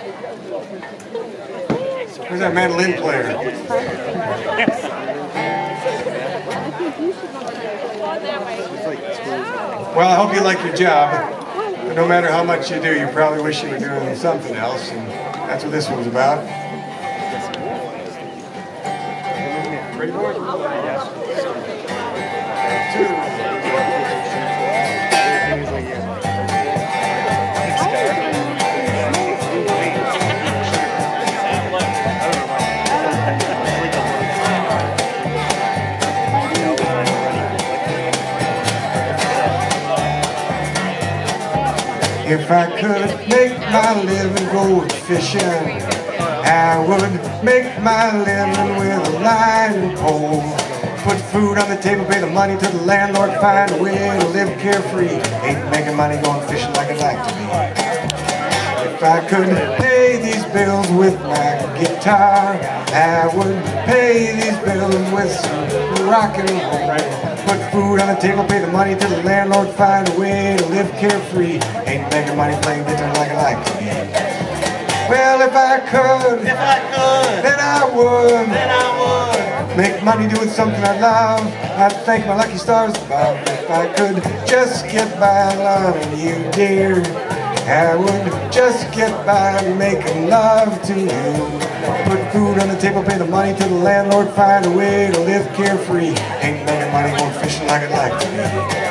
Where's that mandolin player? Well, I hope you like your job. But no matter how much you do, you probably wish you were doing something else, and that's what this one's about. Ready for it? Yes. If I could make my living going fishing, I would make my living with a line and pole. Put food on the table, pay the money to the landlord, find a way to live carefree. Ain't making money going fishing like I'd like to be. If I could pay these bills with my guitar, I would pay these bills with some rock and roll. Put food on the table, pay the money to the landlord, find a way to live carefree. Ain't making money playing guitar like I like to be. Well, if I could, then I would make money doing something I love. I'd thank my lucky stars above. If I could just get by loving you, dear, I would just get by making love to you. Put food on the table, pay the money to the landlord, find a way to live carefree. Ain't making money going fishing like I'd like to be.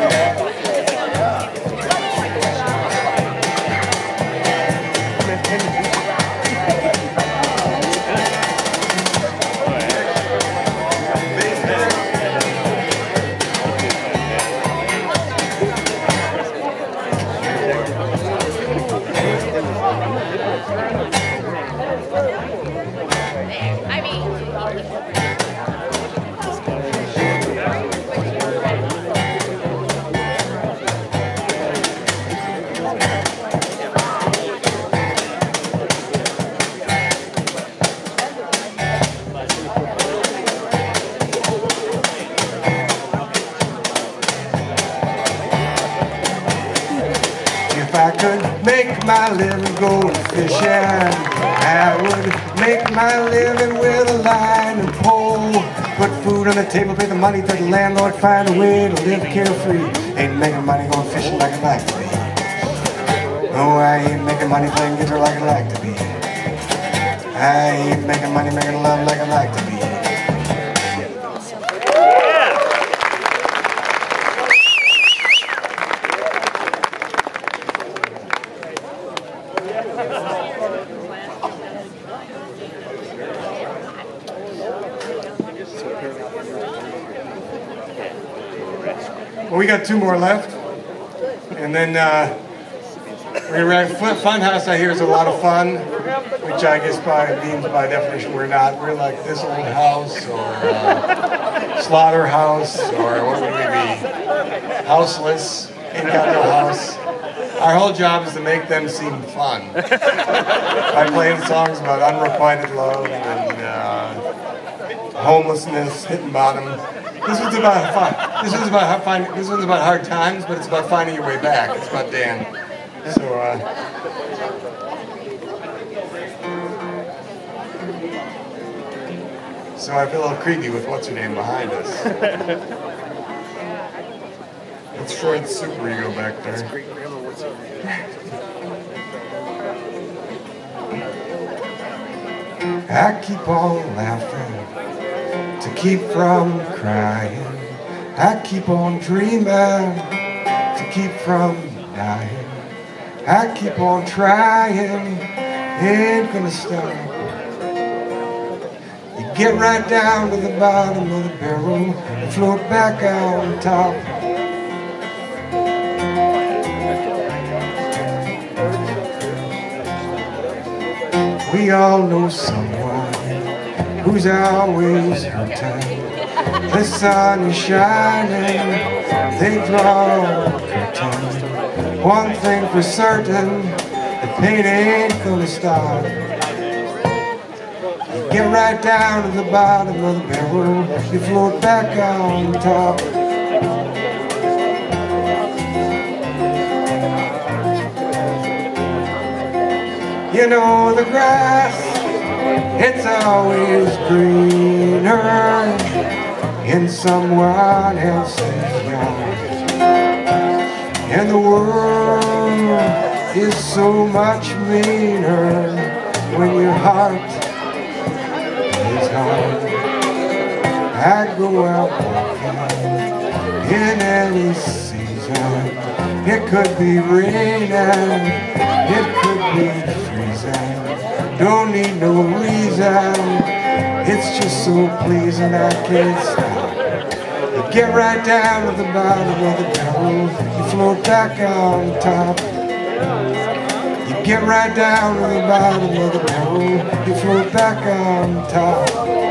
If I could make my living going fishing, I would make my living with a line and pole. Put food on the table, pay the money to the landlord, find a way to live carefree. Ain't making money going fishing like I'd like to be. No, I ain't making money playing guitar like I'd like to be. I ain't making money making love like I'd like to be. Well, we got two more left, and then we're gonna have Fun House. I hear is a lot of fun, which I guess means by definition we're not. We're like This Old House or Slaughterhouse, or what would we be? Houseless, Ain't Got No House. Our whole job is to make them seem fun by playing songs about unrequited love and homelessness, hitting bottom. This one's about fun. This one's about hard times, but it's about finding your way back. It's about Dan. So I feel a little creepy with what's her name behind us. It's Freud's superego back there. I keep on laughing to keep from crying. I keep on dreaming to keep from dying. I keep on trying, ain't gonna stop. You get right down to the bottom of the barrel and float back out on top. We all know someone who's always hurting. The sun is shining, they draw a curtain. One thing for certain, the pain ain't gonna stop. You get right down to the bottom of the barrel, you float back on top. You know the grass, it's always greener in someone else's yard. And the world is so much meaner when your heart is hard. I'd go out walking in any season. It could be raining, it could be freezing. Don't need no reason, it's just so pleasing I can't stop. You get right down to the bottom of the barrel, you float back on top. You get right down to the bottom of the barrel, you float back on top.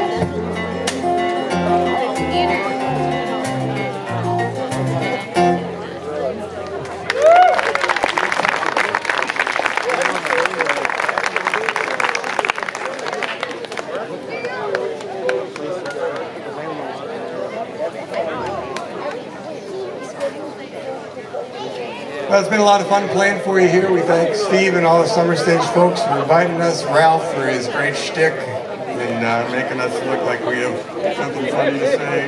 Well, it's been a lot of fun playing for you here. We thank Steve and all the Summer Stage folks for inviting us, Ralph for his great shtick, and making us look like we have something funny to say.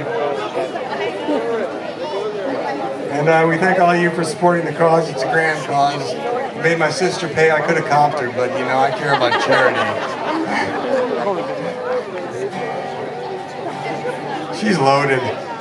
And we thank all of you for supporting the cause. It's a grand cause. You made my sister pay. I could have comped her, but you know, I care about charity. She's loaded.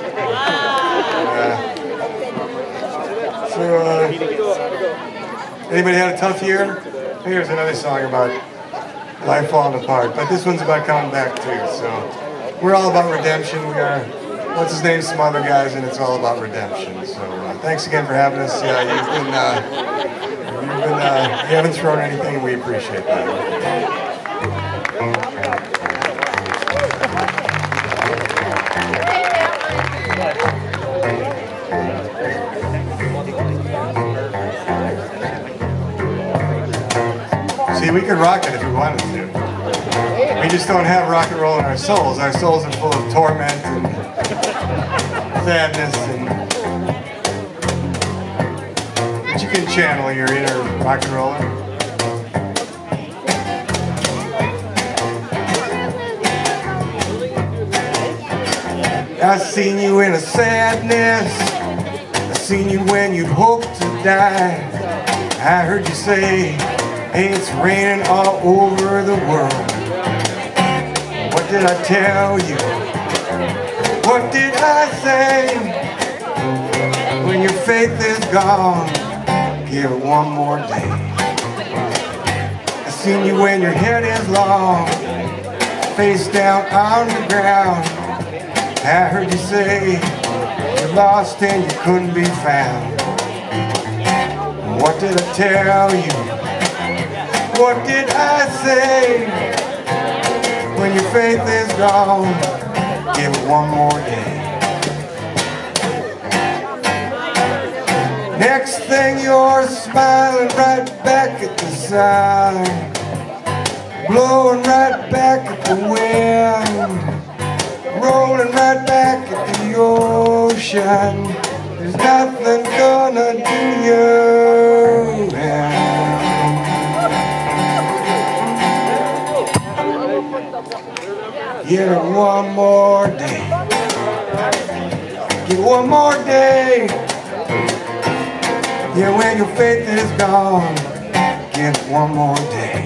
So, anybody had a tough year? Here's another song about life falling apart, but this one's about coming back too. So, we're all about redemption. We are, what's his name, some other guys, and it's all about redemption. So, thanks again for having us. You haven't thrown anything, and we appreciate that. See, we could rock it if we wanted to. We just don't have rock and roll in our souls. Our souls are full of torment and sadness, but you can channel your inner rock and roller. I've seen you in a sadness. I've seen you when you'd hoped to die. I heard you say, hey, it's raining all over the world. What did I tell you? What did I say? When your faith is gone, give it one more day. I seen you when your head is long, face down on the ground. I heard you say you're lost and you couldn't be found. What did I tell you? What did I say? When your faith is gone, give it one more day. Next thing you're smiling right back at the sun, blowing right back at the wind, rolling right back at the ocean. There's nothing gonna do you. Give it one more day. Give it one more day. Yeah, when your faith is gone, give it one more day.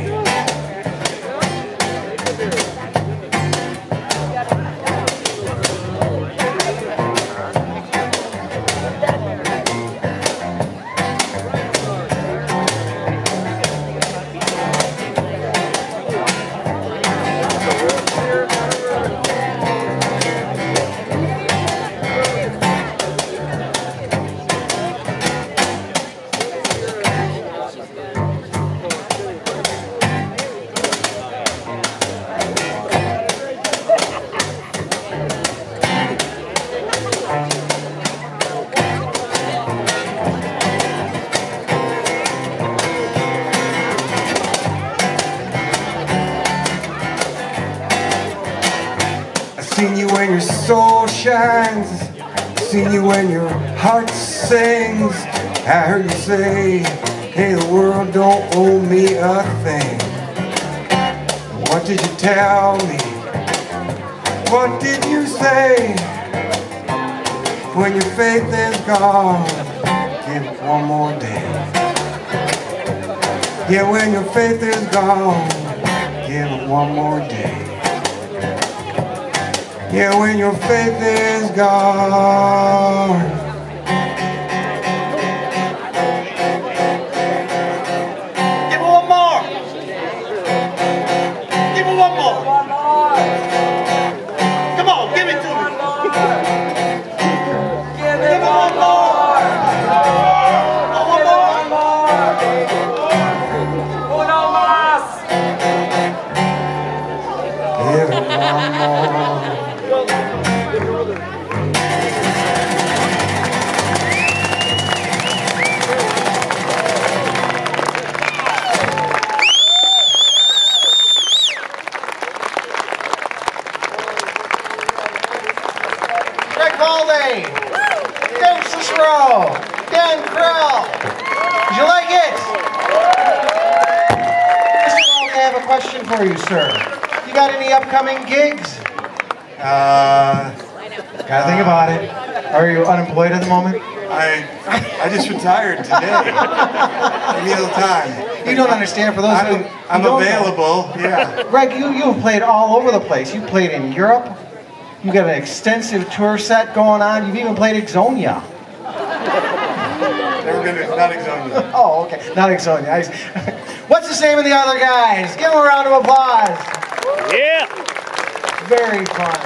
Seen you when your soul shines, seen you when your heart sings. I heard you say, hey, the world don't owe me a thing. What did you tell me? What did you say? When your faith is gone, give it one more day. Yeah, when your faith is gone, give it one more day. Yeah, when your faith is gone. Give me one more. Give me one more. Come on, give it to me. Give me one more. One more. Uno más. Give it one more. Greg Valde, Dave Cicero, Dan Krell. Did you like it? Mr. Valde, I have a question for you, sir. You got any upcoming gigs? Gotta think about it. Are you unemployed at the moment? I just retired today. Give me a little time. You don't understand. For those I'm available. Yeah. Greg, you've played all over the place. You played in Europe. You got an extensive tour set going on. You've even played Exonia. Never been to, not Exonia. Oh, okay. Not Exonia. What's the name of the other guys? Give them a round of applause. Yeah. Very fun.